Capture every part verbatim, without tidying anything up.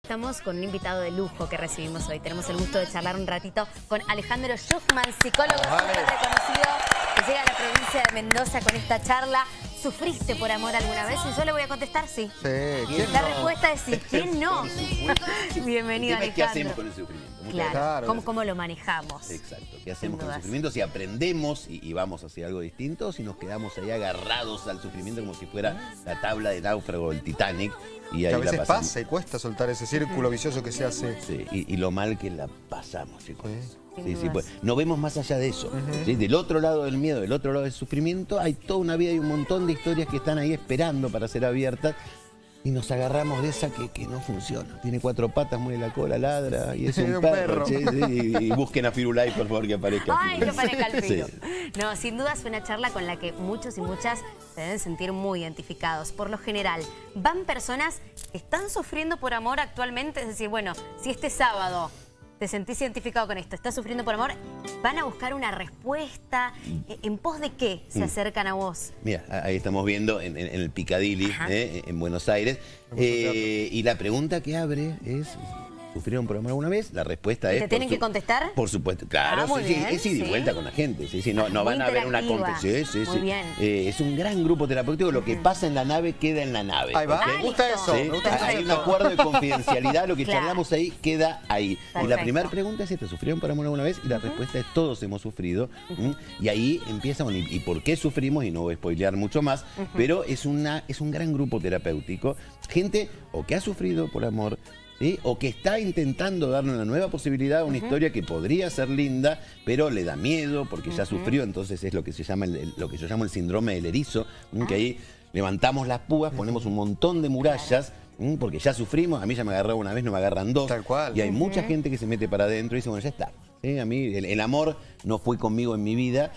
estamos con un invitado de lujo que recibimos hoy. Tenemos el gusto de charlar un ratito con Alejandro Schuchman, psicólogo vale. súper reconocido, que llega a la provincia de Mendoza con esta charla. ¿Sufriste por amor alguna vez? Y yo le voy a contestar sí. Sí, ¿quién La no? respuesta es sí. ¿Quién no? Bienvenido, El tema es ¿qué Alejandro. hacemos con el sufrimiento? Muchas Claro, Claro. ¿Cómo, ¿cómo lo manejamos? Exacto, ¿qué hacemos con el dudas. sufrimiento? Si aprendemos y, y vamos hacia algo distinto, si nos quedamos ahí agarrados al sufrimiento como si fuera la tabla de náufrago del Titanic. Y ahí Que a la veces pasamos. pasa y cuesta soltar ese círculo vicioso que se hace. Sí, y, y lo mal que la pasamos, chicos. Sí. Sin Sí, sí, dudas. pues no vemos más allá de eso. ¿Sí? Del otro lado del miedo, del otro lado del sufrimiento, hay toda una vida y un montón de historias que están ahí esperando para ser abiertas. Y nos agarramos de esa que, que no funciona. Tiene cuatro patas, mueve la cola, ladra y es Sí, un, un perro. perro. Sí, sí, y, y busquen a Firulai, por favor, que aparezca. Ay, que Firulai. aparezca el filo. Sí. No, sin duda es una charla con la que muchos y muchas se deben sentir muy identificados. Por lo general, van personas que están sufriendo por amor actualmente. Es decir, bueno, si este sábado te sentís identificado con esto, estás sufriendo por amor, van a buscar una respuesta. ¿En pos de qué se acercan a vos? Mira, ahí estamos viendo en, en- en el Piccadilly, Ajá. eh, en Buenos Aires. Eh, y la pregunta que abre es, ¿sufrieron por amor alguna vez? La respuesta es... ¿Te por tienen su- que contestar? Por supuesto, claro. Ah, muy sí, sí, bien, es ida y sí. vuelta con la gente. Sí, sí, no, no Muy van a ver una interactiva. conferencia. Sí, sí, Muy sí. bien. Eh, es un gran grupo terapéutico. Lo que pasa en la nave queda en la nave. Ahí va. ¿ok? Me gusta listo. eso. Sí, Me gusta hay eso. un acuerdo de confidencialidad, lo que Claro. charlamos ahí queda ahí. Y Perfecto. la primera pregunta es esta, ¿sufrieron por amor alguna vez? Y la respuesta es todos hemos sufrido. ¿m? Y ahí empieza, bueno, ¿y, y por qué sufrimos? Y no voy a spoilear mucho más, pero es, una, es un gran grupo terapéutico. Gente o que ha sufrido por amor, ¿sí? O que está intentando darle una nueva posibilidad a una historia que podría ser linda, pero le da miedo porque ya sufrió, entonces es lo que se llama el- el- lo que yo llamo el síndrome del erizo, ¿m? que ahí levantamos las púas, ponemos un montón de murallas, ¿m? porque ya sufrimos, a mí ya me agarró una vez, no me agarran dos. Tal cual. Y hay mucha gente que se mete para adentro y dice, bueno, ya está. ¿sí? A mí el, el amor no fue conmigo en mi vida,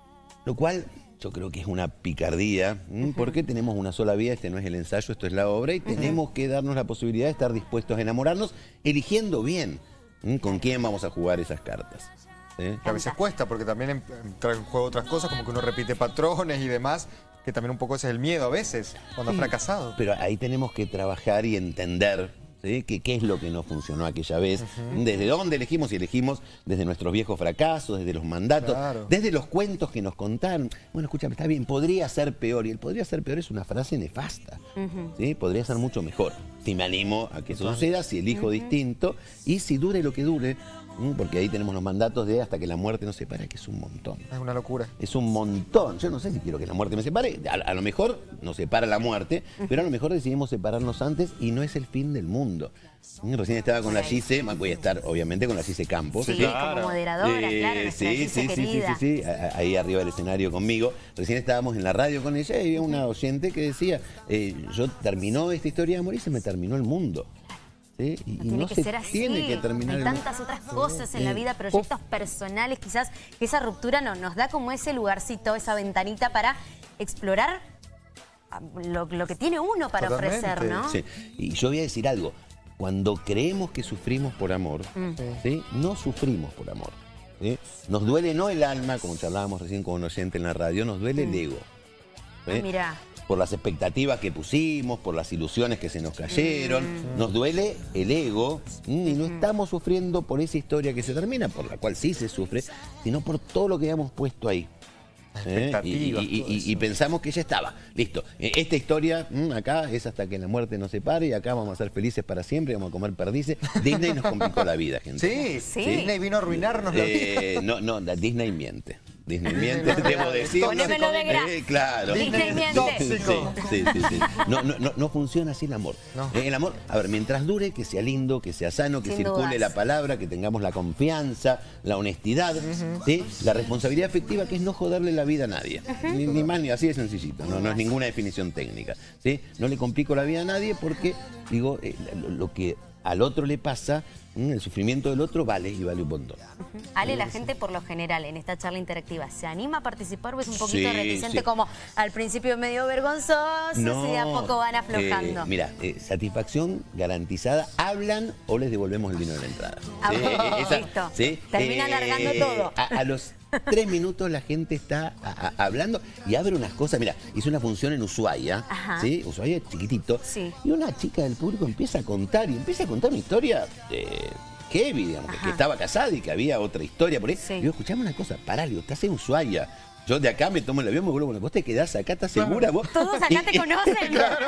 lo cual yo creo que es una picardía, ¿m? porque tenemos una sola vida, este no es el ensayo, esto es la obra, y tenemos que darnos la posibilidad de estar dispuestos a enamorarnos, eligiendo bien ¿m? con quién vamos a jugar esas cartas. ¿sí? Que a veces cuesta porque también en- entra en juego otras cosas, como que uno repite patrones y demás, que también un poco ese es el miedo a veces, cuando ha fracasado. Pero ahí tenemos que trabajar y entender ¿sí? que, qué es lo que no funcionó aquella vez, desde dónde elegimos y elegimos desde nuestros viejos fracasos, desde los mandatos, Claro. desde los cuentos que nos contaron. Bueno, escúchame, está bien, podría ser peor, y el podría ser peor es una frase nefasta, ¿sí? Podría ser mucho mejor, si me animo a que eso suceda, si elijo distinto y si dure lo que dure, ¿m? porque ahí tenemos los mandatos de hasta que la muerte nos separe, que es un montón. Es una locura. Es un montón. Yo no sé si quiero que la muerte me separe. A, a lo mejor nos separa la muerte, pero a lo mejor decidimos separarnos antes y no es el fin del mundo. Mm, Recién estaba con la Gise, voy a estar obviamente con la Gise Campos. Sí, ¿sí? como moderadora, Eh, claro, nuestra sí, Gise sí, sí, sí, querida. sí, sí, a- a- ahí arriba del escenario conmigo. Recién estábamos en la radio con ella y había una oyente que decía, eh, yo terminó esta historia de amor y se me terminó el mundo. ¿sí? Y, No y tiene no que se ser así. tiene que terminar Hay el mundo. tantas otras cosas en la Eh, vida, proyectos personales, quizás que esa ruptura no, nos da como ese lugarcito, esa ventanita para explorar ah, lo, lo que tiene uno para Totalmente. ofrecer, ¿no? Sí. Y yo voy a decir algo. Cuando creemos que sufrimos por amor, ¿sí? no sufrimos por amor. ¿sí? Nos duele no el alma, como charlábamos recién con un oyente en la radio, nos duele el ego. ¿sí? Ah, mirá. Por las expectativas que pusimos, por las ilusiones que se nos cayeron. Nos duele el ego ¿m? y no estamos sufriendo por esa historia que se termina, por la cual sí se sufre, sino por todo lo que habíamos puesto ahí. Las ¿eh? expectativas, Y, y- todo y- eso. y pensamos que ya estaba, listo. Eh, Esta historia mm, acá es hasta que la muerte nos separe y acá vamos a ser felices para siempre, vamos a comer perdices. Disney nos complicó la vida, gente. Sí, Sí. Disney vino a arruinarnos la vida. Eh, no, no, la Disney miente. Disney miente, debo decirlo. Ponémelo de gra. Eh, claro. Disney miente. Tóxico. Sí, sí, sí, sí. No, no, no, no funciona así el amor. No. Eh, El amor, a ver, mientras dure, que sea lindo, que sea sano, que Sin circule dudas. la palabra, que tengamos la confianza, la honestidad, ¿sí? La responsabilidad afectiva, que es no joderle la vida a nadie. Ni, ni más ni así de sencillito, no, no es ninguna definición técnica. ¿sí? No le complico la vida a nadie porque, digo, eh, lo, lo que al otro le pasa, mm, el sufrimiento del otro vale y vale un montón. Ale, la gente por lo general en esta charla interactiva, ¿se anima a participar o es un poquito Sí, reticente sí. como al principio medio vergonzoso y de a poco van aflojando? Eh, mira, eh, satisfacción garantizada. Hablan o les devolvemos el dinero de la entrada. Ah, Sí, listo. Termina alargando todo. A, a los tres minutos la gente está a, a, hablando y abre unas cosas. Mira, hice una función en Ushuaia, Ajá. ¿sí? Ushuaia chiquitito. Sí. Y una chica del público empieza a contar y empieza a contar una historia de heavy, digamos, que, que estaba casada y que había otra historia por ahí. Sí. Y yo, escuchame una cosa, pará, digo, estás en Ushuaia. Yo de acá me tomo el avión, me vuelvo con la costa y quedás acá, ¿estás segura vos? Todos acá te conocen.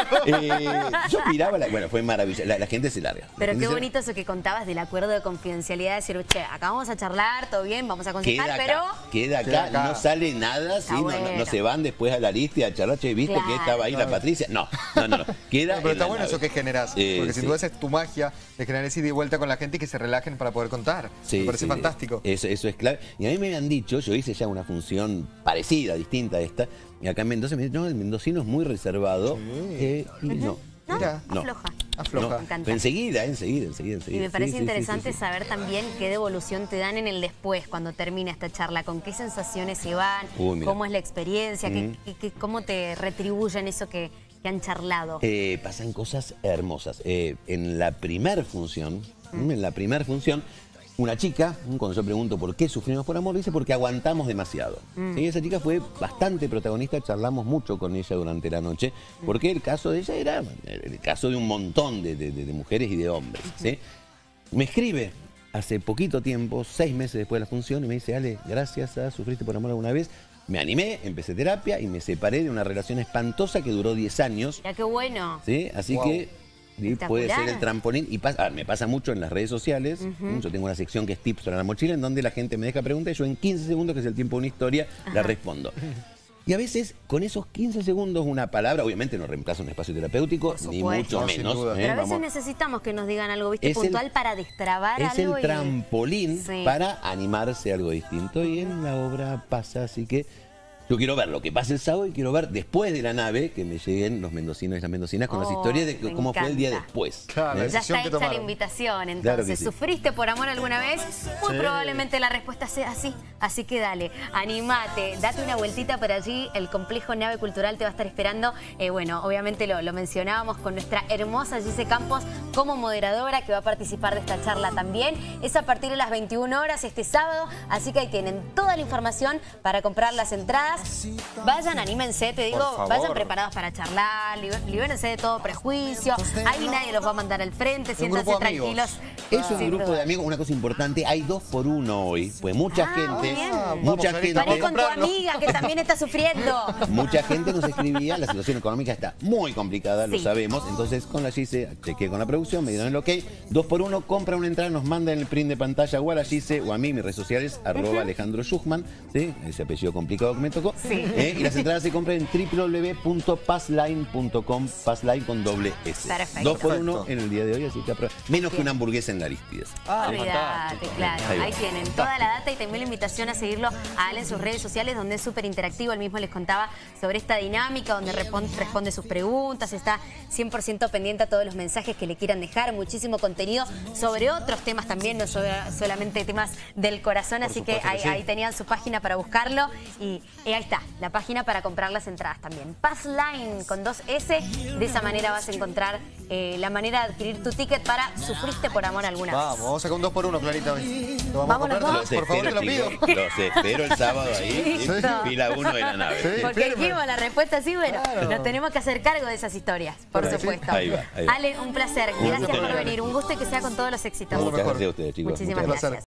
eh, yo miraba, la, bueno, fue maravilloso, la, la gente se larga. Pero qué bonito eso que contabas del acuerdo de confidencialidad, decir, che, acá vamos a charlar, todo bien, vamos a aconsejar, queda pero... Acá, queda, acá, queda acá, no sale nada, ¿sí? Bueno. no, no, no se van después a la lista y a charlar, che, ¿viste claro, que estaba ahí claro. la Patricia? No, no, no, no. Queda no, pero está bueno nave. eso que generás, eh, porque sin sí. duda esa es tu magia, de generar ese ida y vuelta con la gente y que se relajen para poder contar. Sí, me parece sí, fantástico. Eso, eso es clave. Y a mí me han dicho, yo hice ya una función parecida, distinta a esta, y acá en Mendoza me dicen, no, el mendocino es muy reservado. Sí. Eh, y uh-huh. no. No, Mira, afloja. No, afloja. No, me encanta. Pero enseguida, enseguida, enseguida, enseguida. Y me parece sí, interesante sí, sí, sí. saber también qué devolución te dan en el después, cuando termina esta charla, con qué sensaciones se van, Uy, cómo es la experiencia, mm. qué, qué, cómo te retribuyen eso que, que han charlado. Eh, pasan cosas hermosas. Eh, en la primer función, mm. en la primer función, una chica, cuando yo pregunto por qué sufrimos por amor, dice porque aguantamos demasiado. Mm. ¿Sí? Esa chica fue bastante protagonista, charlamos mucho con ella durante la noche, porque el caso de ella era el caso de un montón de, de, de mujeres y de hombres. ¿Sí? Me escribe hace poquito tiempo, seis meses después de la función, y me dice, Ale, gracias a Sufriste por Amor alguna vez, me animé, empecé terapia y me separé de una relación espantosa que duró diez años. Ya, qué bueno. ¿Sí? Así wow. que... Sí, puede ser el trampolín y pasa, ah, me pasa mucho en las redes sociales. Uh-huh. Yo tengo una sección que es tips para la mochila en donde la gente me deja preguntas y yo en quince segundos, que es el tiempo de una historia, Ajá. la respondo. Y a veces con esos quince segundos una palabra, obviamente no reemplaza un espacio terapéutico, ni mucho no, menos. ¿eh? Pero a veces Vamos. necesitamos que nos digan algo, ¿viste? Es puntual el, para destrabar es algo. Es el y... trampolín sí. para animarse a algo distinto y en la obra pasa, así que... Yo quiero ver lo que pasa el sábado y quiero ver después de la nave que me lleguen los mendocinos y las mendocinas con oh, las historias de que, cómo encanta. Fue el día después. Claro, ¿eh? Ya está hecha la invitación, entonces. Claro sí. ¿Sufriste por amor alguna vez? Muy sí. probablemente la respuesta sea así. Así que dale, animate, date una vueltita por allí. El complejo Nave Cultural te va a estar esperando. Eh, bueno, obviamente lo, lo mencionábamos con nuestra hermosa Gise Campos como moderadora que va a participar de esta charla también. Es a partir de las veintiuna horas este sábado, así que ahí tienen toda la información para comprar las entradas. Vayan, anímense, te digo, vayan preparados para charlar, libérense de todo prejuicio. Ahí nadie los va a mandar al frente, siéntanse tranquilos. Es un grupo de amigos, una cosa importante, hay dos por uno hoy, pues mucha ah, gente, ah, mucha gente... Vale con tu amiga que también está sufriendo. Mucha gente nos escribía, la situación económica está muy complicada, sí. lo sabemos, entonces con la Gise, chequeé con la producción, me dieron el ok, dos por uno, compra una entrada, nos manda en el print de pantalla o a la Gise o a mí, mis redes sociales, arroba uh-huh. Alejandro Schuchman, ¿sí? Ese apellido complicado que me tocó. Sí. ¿Eh? Y las entradas se compran en w w w punto passline punto com, Passline con doble S. Perfecto. Dos por uno en el día de hoy, así que apro- menos Bien. que una hamburguesa en la Aristides. Ah, olvídate, claro. Ahí, Ahí tienen toda la data y también la invitación a seguirlo a Ale en sus redes sociales, donde es súper interactivo. Él mismo les contaba sobre esta dinámica, donde responde, responde sus preguntas, está cien por ciento pendiente a todos los mensajes que le quieran dejar, muchísimo contenido sobre otros temas también, no sobre, solamente temas del corazón, por así supuesto, que ahí, sí. ahí tenían su página para buscarlo y, y ahí está, la página para comprar las entradas también. Passline con dos S, de esa manera vas a encontrar eh, la manera de adquirir tu ticket para Sufriste por Amor alguna vez. Vamos, vamos a sacar un dos por uno, Clarita. Lo vamos Vámonos, a comprar, los por favor, te lo pido. Los espero el sábado ahí, sí. fila uno de la nave. Sí, porque dijimos la respuesta así, bueno, claro. nos tenemos que hacer cargo de esas historias, por Pero supuesto. Ahí va, ahí va. Ale, un placer, gracias por venir, un gusto y que sea con todos los éxitos. Muchas gracias a ustedes, chicos. Muchísimas gracias.